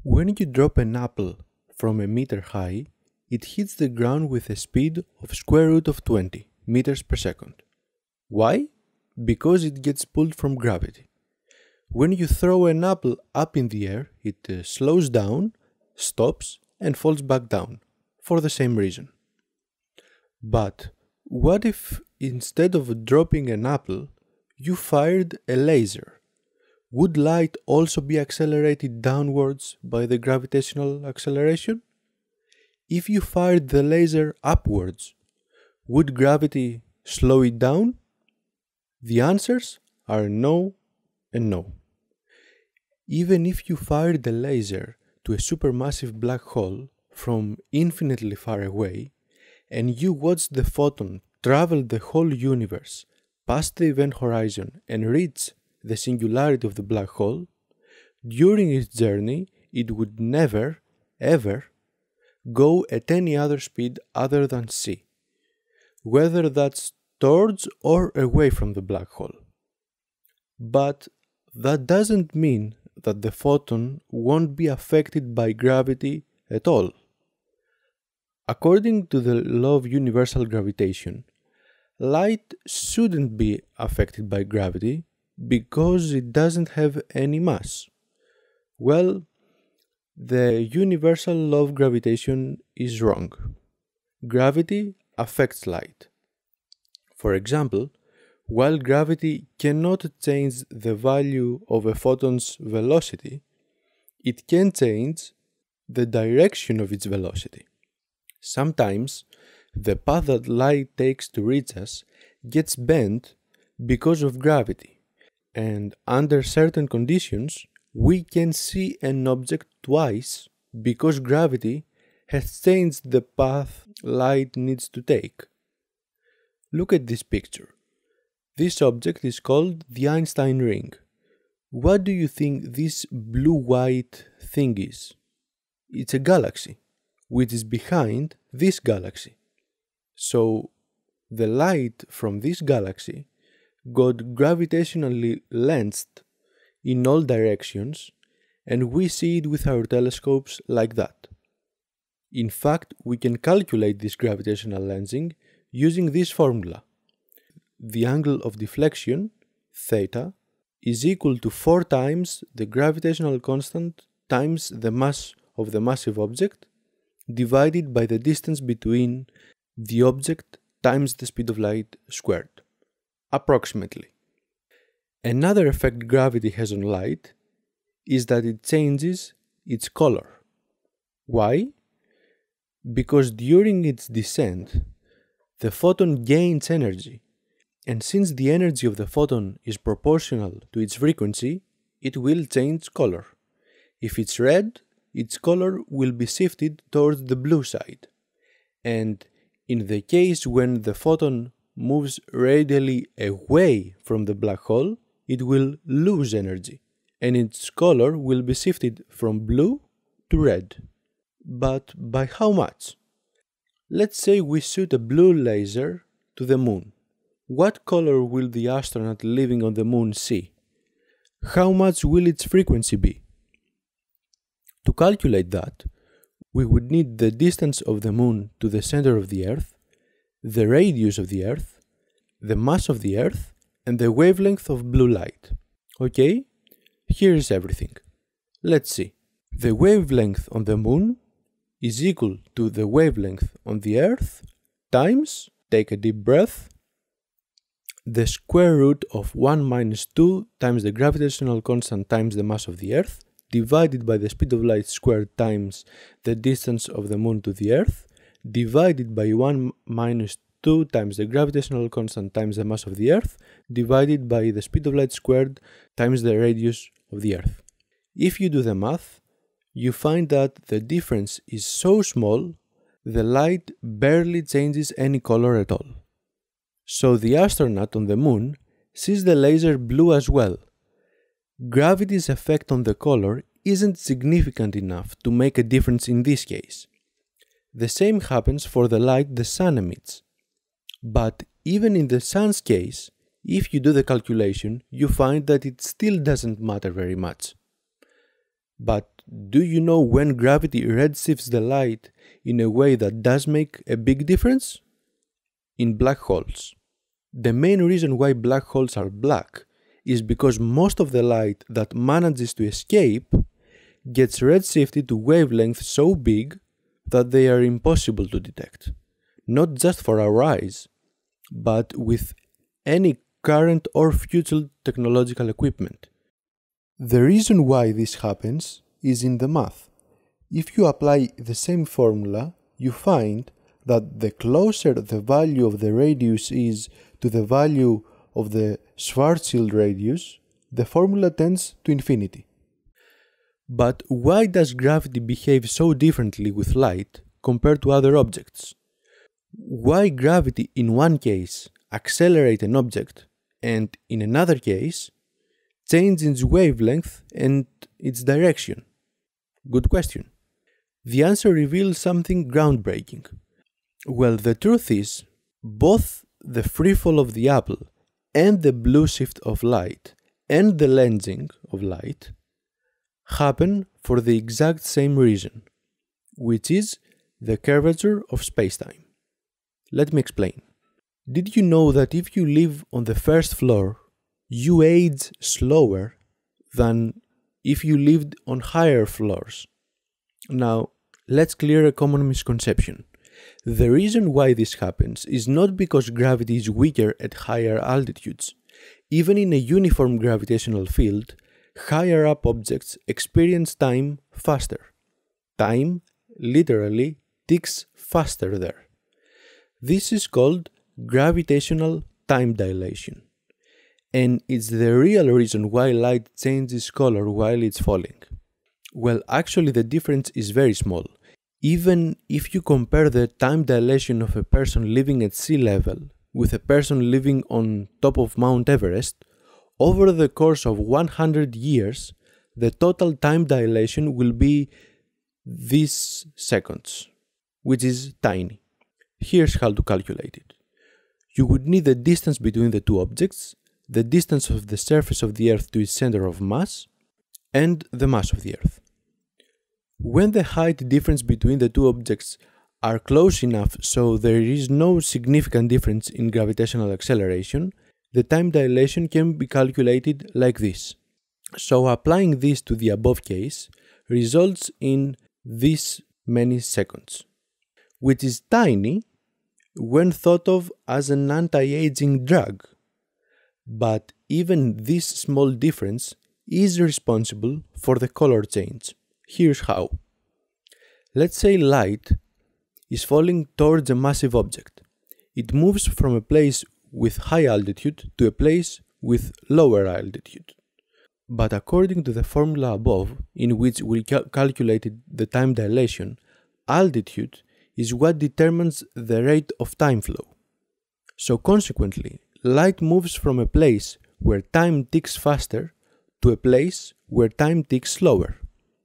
When you drop an apple from a meter high, it hits the ground with a speed of square root of 20 meters per second. Why? Because it gets pulled from gravity. When you throw an apple up in the air, it slows down, stops, and falls back down, for the same reason. But what if instead of dropping an apple, you fired a laser? Would light also be accelerated downwards by the gravitational acceleration? If you fired the laser upwards, would gravity slow it down? The answers are no and no. Even if you fired the laser to a supermassive black hole from infinitely far away, and you watched the photon travel the whole universe past the event horizon and reach the singularity of the black hole, during its journey it would never, ever go at any other speed other than c, whether that's towards or away from the black hole. But that doesn't mean that the photon won't be affected by gravity at all. According to the law of universal gravitation, light shouldn't be affected by gravity because it doesn't have any mass. Well, the universal law of gravitation is wrong. Gravity affects light. For example, while gravity cannot change the value of a photon's velocity, it can change the direction of its velocity. Sometimes, the path that light takes to reach us gets bent because of gravity, and under certain conditions, we can see an object twice because gravity has changed the path light needs to take. Look at this picture. This object is called the Einstein ring. What do you think this blue-white thing is? It's a galaxy, which is behind this galaxy. So, the light from this galaxy got gravitationally lensed in all directions, and we see it with our telescopes like that. In fact, we can calculate this gravitational lensing using this formula. The angle of deflection, theta, is equal to 4 times the gravitational constant times the mass of the massive object divided by the distance between the object times the speed of light squared, approximately. Another effect gravity has on light is that it changes its color. Why? Because during its descent, the photon gains energy, and since the energy of the photon is proportional to its frequency, it will change color. If it's red, its color will be shifted towards the blue side, and in the case when the photon moves radially away from the black hole, it will lose energy, and its color will be shifted from blue to red. But by how much? Let's say we shoot a blue laser to the moon. What color will the astronaut living on the moon see? How much will its frequency be? To calculate that, we would need the distance of the moon to the center of the Earth, the radius of the Earth, the mass of the Earth, and the wavelength of blue light. Okay? Here is everything. Let's see. The wavelength on the moon is equal to the wavelength on the Earth times, take a deep breath, the square root of 1 minus 2 times the gravitational constant times the mass of the Earth divided by the speed of light squared times the distance of the moon to the Earth divided by 1 minus 2 times the gravitational constant times the mass of the Earth divided by the speed of light squared times the radius of the Earth. If you do the math, you find that the difference is so small, the light barely changes any color at all. So the astronaut on the moon sees the laser blue as well. Gravity's effect on the color isn't significant enough to make a difference in this case. The same happens for the light the sun emits. But even in the sun's case, if you do the calculation, you find that it still doesn't matter very much. But do you know when gravity redshifts the light in a way that does make a big difference? In black holes. The main reason why black holes are black is because most of the light that manages to escape gets redshifted to wavelengths so big that they are impossible to detect. Not just for our eyes, but with any current or future technological equipment. The reason why this happens is in the math. If you apply the same formula, you find that the closer the value of the radius is to the value of the Schwarzschild radius, the formula tends to infinity. But why does gravity behave so differently with light compared to other objects? Why gravity in one case accelerates an object and in another case changes its wavelength and its direction? Good question. The answer reveals something groundbreaking. Well, the truth is, both the free fall of the apple and the blue shift of light and the lensing of light happen for the exact same reason, which is the curvature of spacetime. Let me explain. Did you know that if you live on the first floor, you age slower than if you lived on higher floors? Now, let's clear a common misconception. The reason why this happens is not because gravity is weaker at higher altitudes. Even in a uniform gravitational field, higher up objects experience time faster. Time literally ticks faster there. This is called gravitational time dilation. And it's the real reason why light changes color while it's falling. Well, actually the difference is very small. Even if you compare the time dilation of a person living at sea level with a person living on top of Mount Everest, over the course of 100 years, the total time dilation will be these seconds, which is tiny. Here's how to calculate it. You would need the distance between the two objects, the distance of the surface of the Earth to its center of mass, and the mass of the Earth. When the height difference between the two objects are close enough so there is no significant difference in gravitational acceleration, the time dilation can be calculated like this. So applying this to the above case results in this many seconds, which is tiny when thought of as an anti-aging drug. But even this small difference is responsible for the color change. Here's how. Let's say light is falling towards a massive object. It moves from a place with high altitude to a place with lower altitude. But according to the formula above, in which we calculated the time dilation, altitude is what determines the rate of time flow. So consequently, light moves from a place where time ticks faster to a place where time ticks slower.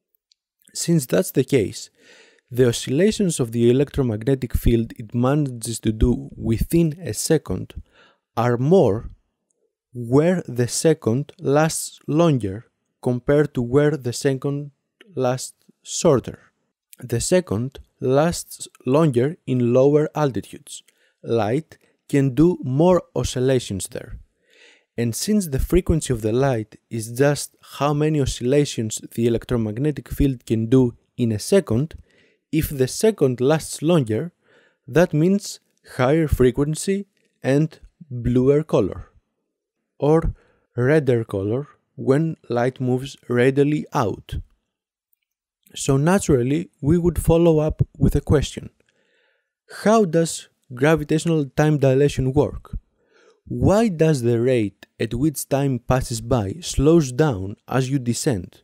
Since that's the case, the oscillations of the electromagnetic field it manages to do within a second are more where the second lasts longer compared to where the second lasts shorter. The second lasts longer in lower altitudes. Light can do more oscillations there. And since the frequency of the light is just how many oscillations the electromagnetic field can do in a second, if the second lasts longer, that means higher frequency and bluer color, or redder color when light moves radially out. So naturally, we would follow up with a question. How does gravitational time dilation work? Why does the rate at which time passes by slows down as you descend?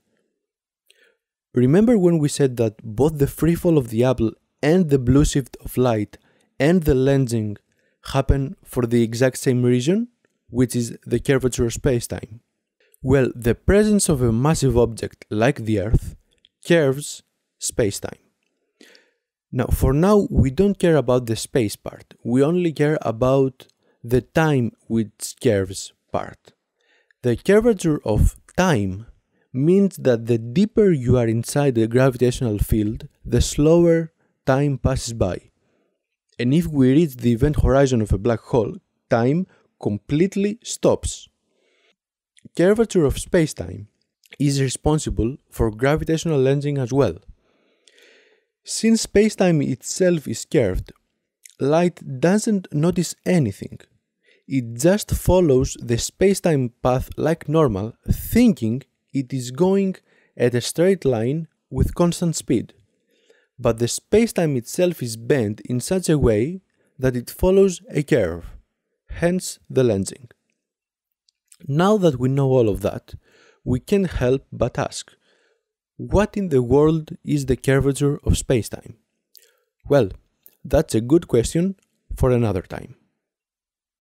Remember when we said that both the free fall of the apple and the blue shift of light and the lensing happen for the exact same reason, which is the curvature of spacetime? Well, the presence of a massive object like the Earth curves spacetime. Now, for now, we don't care about the space part. We only care about the time which curves part. The curvature of time means that the deeper you are inside the gravitational field, the slower time passes by. And if we reach the event horizon of a black hole, time completely stops. Curvature of spacetime is responsible for gravitational lensing as well. Since spacetime itself is curved, light doesn't notice anything. It just follows the spacetime path like normal, thinking it is going at a straight line with constant speed. But the spacetime itself is bent in such a way that it follows a curve, hence the lensing. Now that we know all of that, we can't help but ask, what in the world is the curvature of spacetime? Well, that's a good question for another time.